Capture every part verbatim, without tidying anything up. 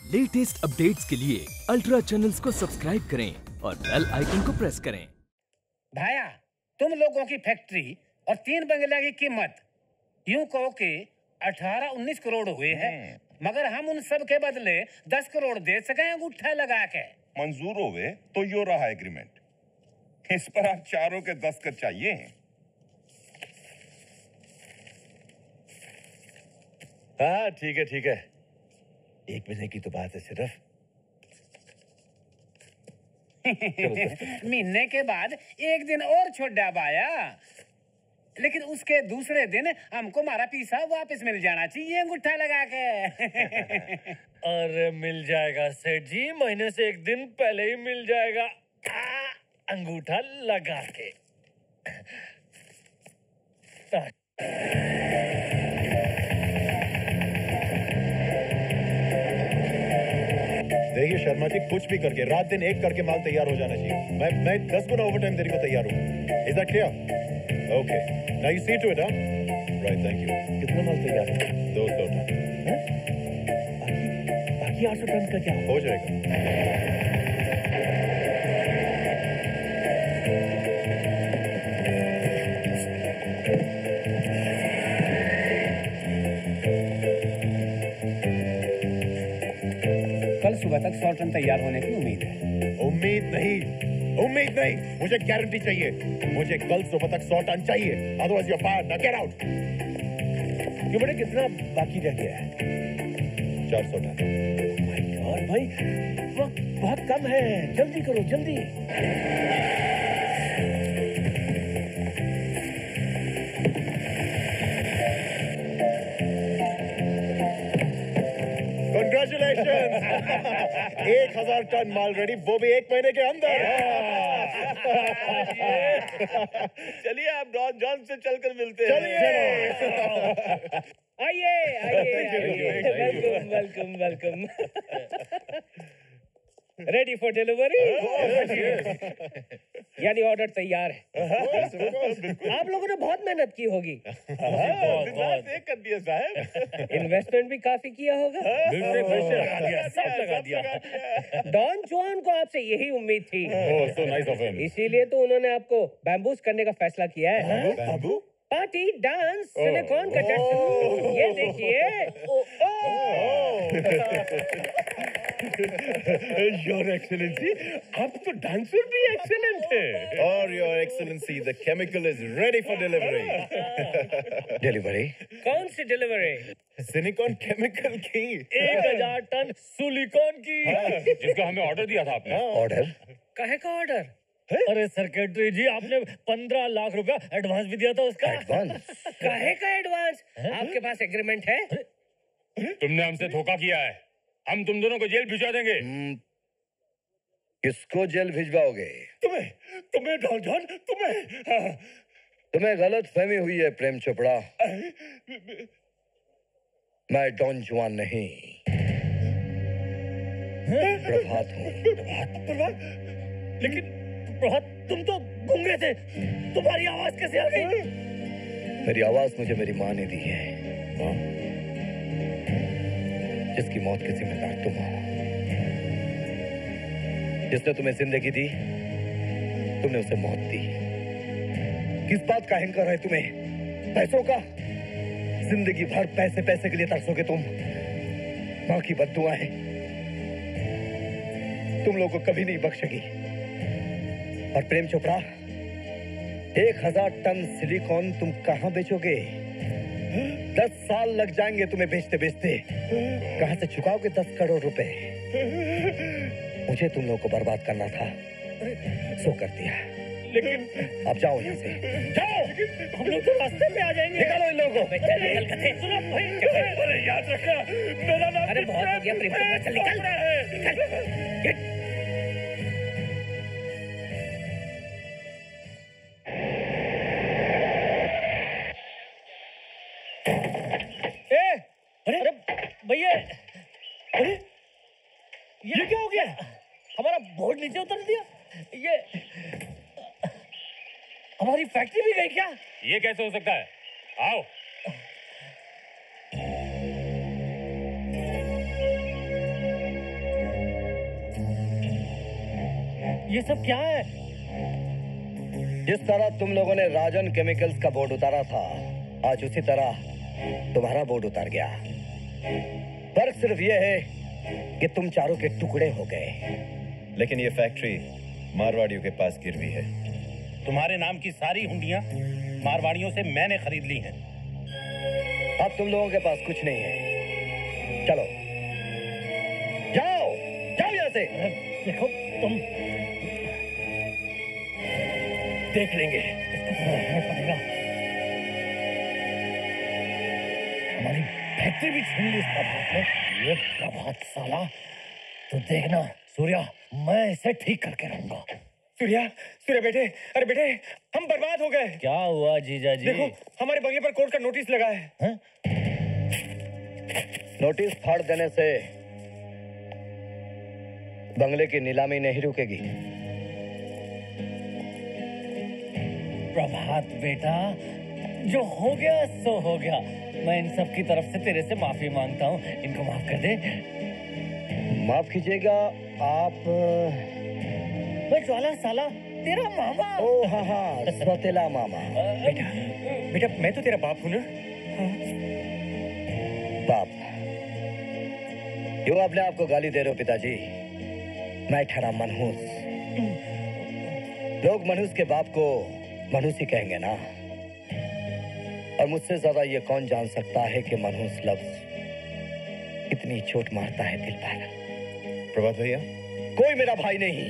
Latest updates के लिए ultra channels को सब्सक्राइब करें और बेल आइकन को प्रेस करें। भाया, तुम लोगों की फैक्ट्री और तीन बंगला की कीमत यूं कहो कि अठारह उन्नीस करोड़ हुए हैं, मगर हम उन सब के बदले दस करोड़ दे सके अंगूठा लगा के। मंजूर होवे तो यो रहा एग्रीमेंट। इस पर आप चारों के दस्तखत चाहिए। हाँ ठीक है ठीक है, एक महीने की तो बात है सिर्फ। महीने के बाद एक दिन और छोड़ा भाया, लेकिन उसके दूसरे दिन हमको हमारा पैसा वापस मिल जाना चाहिए अंगूठा लगा के। अरे मिल जाएगा सेठ जी, महीने से एक दिन पहले ही मिल जाएगा। आ, अंगूठा लगा के। देखिए शर्मा जी, कुछ भी करके रात दिन एक करके माल तैयार हो जाना चाहिए। मैं मैं दस गुना ओवर टाइम देने को तैयार हूँ। Is that clear? Okay, now you see to it. Right, thank you. कितना माल तैयार है? दो सौ टन। बाकी बाकी आठ सौ टन का क्या हो जाएगा। कल सुबह तक सौ टन तैयार होने की उम्मीद है। उम्मीद नहीं, उम्मीद नहीं, मुझे गारंटी चाहिए। मुझे कल सुबह तक सौ टन चाहिए, otherwise you are fired. Now get out. ये बड़े कितना बाकी रह गया है? चार सौ टन। और भाई वक्त बहुत कम है, जल्दी करो जल्दी। Congratulations! एक हजार टन माल रेडी, वो भी एक महीने के अंदर। चलिए आप डॉन जॉन से चलकर मिलते हैं। चलिए। आइए आइए, welcome welcome welcome. Ready for delivery? यानी ऑर्डर तैयार है। आप लोगों ने बहुत मेहनत की होगी। कर दिया साहब। इन्वेस्टमेंट भी काफी किया होगा। लगा दिया, सब लगा दिया। डॉन जुआन को आपसे यही उम्मीद थी। Oh, so nice of him. इसीलिए तो उन्होंने आपको बैम्बूस करने का फैसला किया है। बाबू? पार्टी, डांस, सिलिकॉन का जश्न। ये देखिए। योर एक्सेलेंसी, आप तो डांसर भी एक्सेलेंट है। और your excellency, the chemical is ready for delivery. Delivery? कौन सी डिलीवरी? सिलिकॉन केमिकल की। एक हजार टन सिलिकॉन की, जिसका हमें ऑर्डर दिया था आपने। ऑर्डर? काहे का ऑर्डर? अरे सेक्रेटरी जी, आपने पंद्रह लाख रुपया एडवांस भी दिया था उसका। एडवांस? काहे का एडवांस? आपके पास एग्रीमेंट है? तुमने हमसे धोखा किया है, हम तुम दोनों को जेल भिजवा देंगे। किसको जेल भिजवाओगे? तुम्हें तुम्हें डॉन जॉन, तुम्हें। तुम्हें गलत फहमी हुई है प्रेम चोपड़ा। मैं डॉन जुआन नहीं, प्रभात हूँ। प्रभात? लेकिन प्रभात, तुम तो गूंगे थे, तुम्हारी आवाज कैसे आ गई? मेरी आवाज मुझे मेरी माँ ने दी है, जिसकी मौत की जिम्मेदार तुम हो। जिसने तुम्हें जिंदगी दी, तुमने उसे मौत दी। किस बात का अहंकार है तुम्हें? पैसों का? जिंदगी भर पैसे पैसे के लिए तरसोगे तुम। माँ की बद्दुआएं तुम लोगों को कभी नहीं बख्शेगी। और प्रेम चोपड़ा, एक हजार टन सिलिकॉन तुम कहां बेचोगे? दस साल लग जाएंगे तुम्हें बेचते बेचते। कहां से चुकाओगे दस करोड़ रुपए? मुझे तुम लोगों को बर्बाद करना था, सो कर दिया। लेकिन अब जाओ यहाँ से, जाओ। हम लोग तो रास्ते में आ जाएंगे। निकालो इन लोगों को। सुनो भाई, अरे याद रखना मेरा नाम। अरे बहुत हो गया प्रेम चोपड़ा, चल निकल निकल। अरे भैया, अरे ये क्या हो गया? हमारा बोर्ड नीचे उतर दिया। ये हमारी फैक्ट्री भी गई क्या? ये कैसे हो सकता है? आओ। ये सब क्या है? जिस तरह तुम लोगों ने राजन केमिकल्स का बोर्ड उतारा था, आज उसी तरह तुम्हारा बोर्ड उतार गया। फर्क सिर्फ यह है कि तुम चारों के टुकड़े हो गए। लेकिन ये फैक्ट्री मारवाड़ियों के पास गिरवी है। तुम्हारे नाम की सारी हुंडियां मारवाड़ियों से मैंने खरीद ली हैं। अब तुम लोगों के पास कुछ नहीं है। चलो जाओ, जाओ यहाँ से। देखो तुम, देख लेंगे। पड़ेगा। हमारी फैक्ट्री भी छीन ली इस प्रभात ने। ये प्रभात साला, तो देखना सूर्या, मैं इसे ठीक करके रहूंगा। सूर्या, सूर्या बेटे, अरे बेटे, हम बर्बाद हो गए। क्या हुआ जीजा जी? देखो, हमारे बंगले पर कोर्ट का नोटिस लगा है। है? नोटिस फाड़ देने से बंगले की नीलामी नहीं रुकेगी। प्रभात बेटा, जो हो गया सो हो गया। मैं इन सब की तरफ से तेरे से माफी मांगता हूँ। इनको माफ कर दे। माफ कीजिएगा आप। मैं ज्वाला साला, तेरा मामा। ओ हाँ हाँ, सौतेला मामा। बेटा, बेटा मैं तो तेरा बाप हूँ ना। बाप? क्यों अपने आप को गाली दे रहे हो पिताजी? मैं ठहरा मनहूस। लोग मनहूस के बाप को मनहूस ही कहेंगे ना। और मुझसे ज्यादा ये कौन जान सकता है कि मनहूस लफ्ज इतनी चोट मारता है दिल पर। प्रभात भैया, कोई मेरा भाई नहीं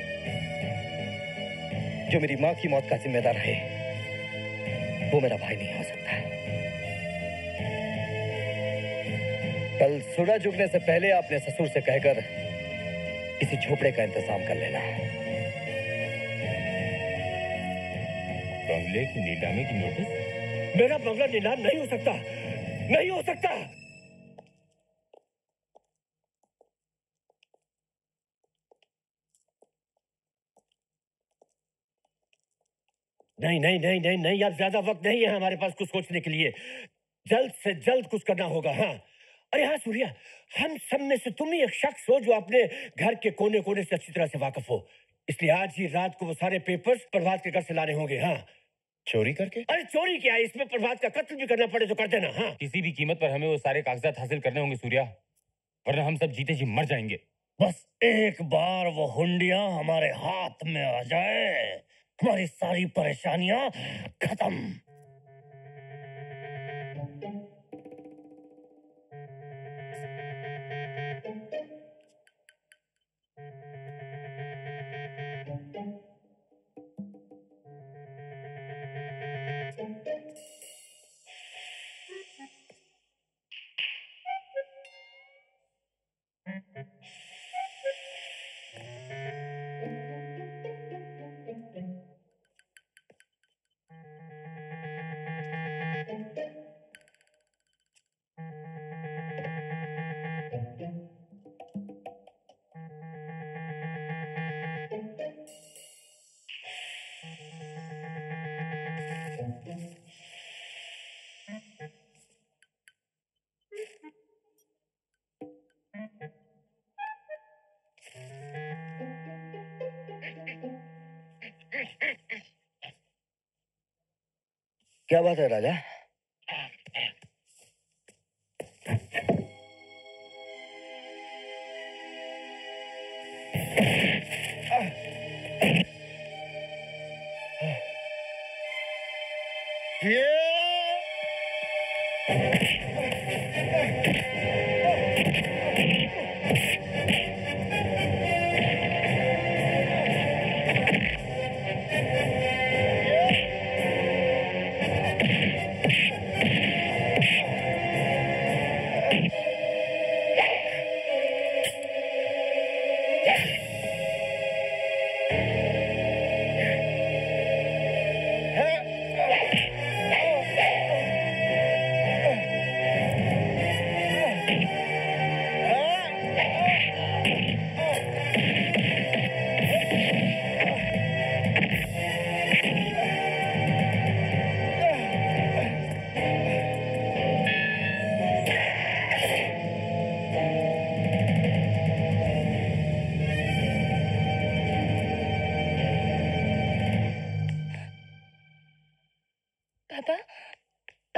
जो मेरी माँ की मौत का जिम्मेदार है, वो मेरा भाई नहीं हो सकता। कल सूरज उगने से पहले अपने ससुर से कहकर किसी झोपड़े का इंतजाम कर लेना। बंगले की नीलामी की नोटिस? मेरा बंगला नीलाम नहीं हो सकता, नहीं हो सकता। नहीं नहीं नहीं नहीं नहीं, अब ज्यादा वक्त नहीं है हमारे पास कुछ सोचने के लिए। जल्द से जल्द कुछ करना होगा। हाँ, अरे हाँ सूर्या, हम सब में से तुम ही एक शख्स हो जो अपने घर के कोने कोने से अच्छी तरह से वाकिफ हो। इसलिए आज ही रात को वो सारे पेपर्स प्रभात के घर से लाने होंगे। हाँ, चोरी करके? अरे चोरी क्या है, इसमें प्रभात का कत्ल भी करना पड़े तो कर देना। हाँ, किसी भी कीमत पर हमें वो सारे कागजात हासिल करने होंगे सूर्या, वरना हम सब जीते जी मर जाएंगे। बस एक बार वो हुंडियां हमारे हाथ में आ जाए, हमारी सारी परेशानियां खत्म। क्या बात है राजा?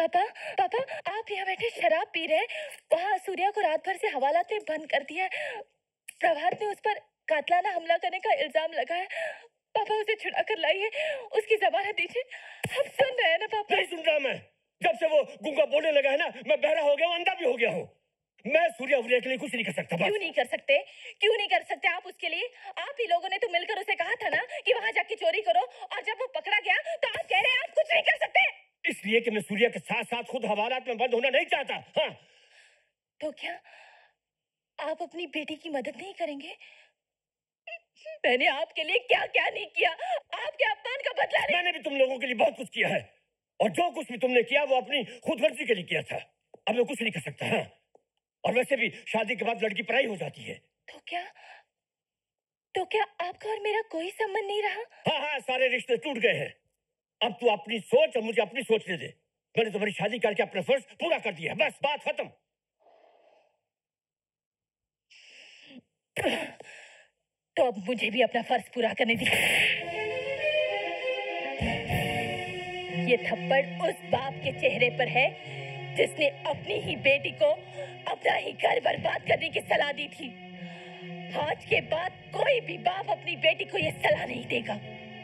पापा पापा आप यहाँ बैठे शराब पी रहे हैं, वहाँ सूर्या को रात भर से हवालात में बंद कर दिया है। प्रभात ने उस पर कातलाना हमला करने का इल्जाम लगाया। पापा उसे छुड़ा कर लाइए, उसकी जमानत दीजिए। आप सुन रहे हैं ना पापा? नहीं सुन रहा मैं। जब से वो गुंगा बोलने लगा है ना, मैं बहरा हो गया हूँ, अंधा भी हो गया हूँ। मैं सूर्या वूर्या के लिए कुछ नहीं कर सकता। क्यों नहीं कर सकते? क्यों नहीं कर सकते आप उसके लिए? आप ही लोगों ने तो मिलकर उसे कहा था ना कि वहाँ जाके चोरी करो, और जब वो पकड़ा गया तो आप कह रहे हैं आप कुछ नहीं कर सकते। इसलिए कि मैं सूर्या के साथ साथ खुद हवालात में बंद होना नहीं चाहता। हाँ। तो क्या आप अपनी बेटी की मदद नहीं करेंगे? मैंने आपके लिए क्या क्या नहीं किया, आपके अपमान का बदला नहीं। मैंने भी तुम लोगों के लिए बहुत कुछ किया है, और जो कुछ भी तुमने किया वो अपनी खुद मर्जी के लिए किया था। अब मैं कुछ नहीं कर सकता। हाँ। और वैसे भी शादी के बाद लड़की पराई हो जाती है। तो क्या तो क्या आपका और मेरा कोई संबंध नहीं रहा? हाँ हाँ, सारे रिश्ते टूट गए हैं। अब तू अपनी सोच और मुझे अपनी सोचने दे। मैंने तुम्हारी शादी करके अपना फर्ज पूरा कर दिया, बस बात खत्म। तो अब मुझे भी अपना फर्ज पूरा करने दीजिए। ये थप्पड़ उस बाप के चेहरे पर है जिसने अपनी ही बेटी को अपना ही घर बर्बाद करने की सलाह दी थी। आज के बाद कोई भी बाप अपनी बेटी को ये सलाह नहीं देगा।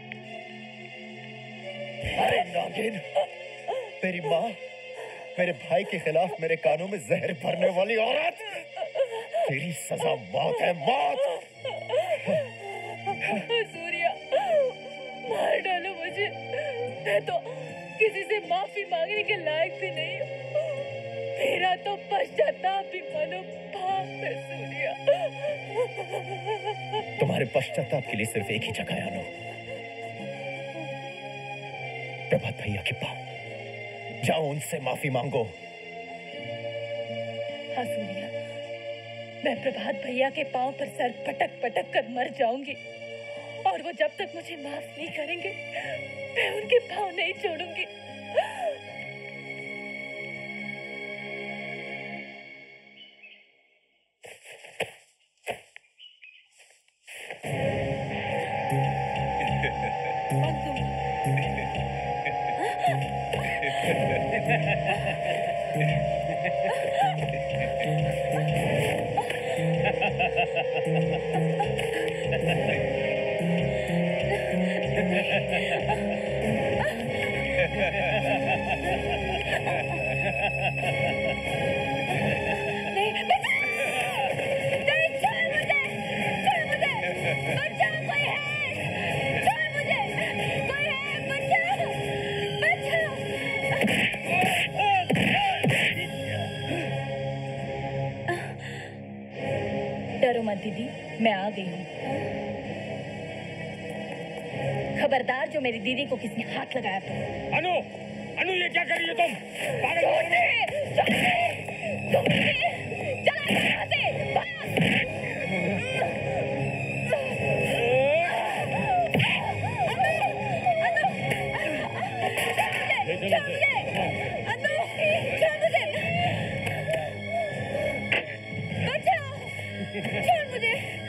अरे नागिन, मेरी माँ, मेरे भाई के खिलाफ मेरे कानों में जहर भरने वाली औरत, तेरी सजा मौत है, मौत। सूर्या, मार डालो मुझे, मैं तो किसी से माफी मांगने के लायक भी नहीं हूँ। मेरा तो पश्चाताप भी मनोभाव है सूर्या। तुम्हारे पश्चाताप के लिए सिर्फ एक ही जगह है अनु, प्रभात भैया के पाँव। जाओ उनसे माफी मांगो। हाँ सूर्या, मैं प्रभात भैया के पाँव पर सर पटक पटक कर मर जाऊंगी, और वो जब तक मुझे माफ नहीं करेंगे मैं उनके पाँव नहीं छोड़ूंगी। डरो मत दीदी, मैं आ गई हूँ। खबरदार जो मेरी दीदी को किसी ने हाथ लगाया तो। अनु, अनु ये क्या कर रही हो तुम? पागल हो गई हो? चला यहाँ से, भाग। छोड़ मुझे,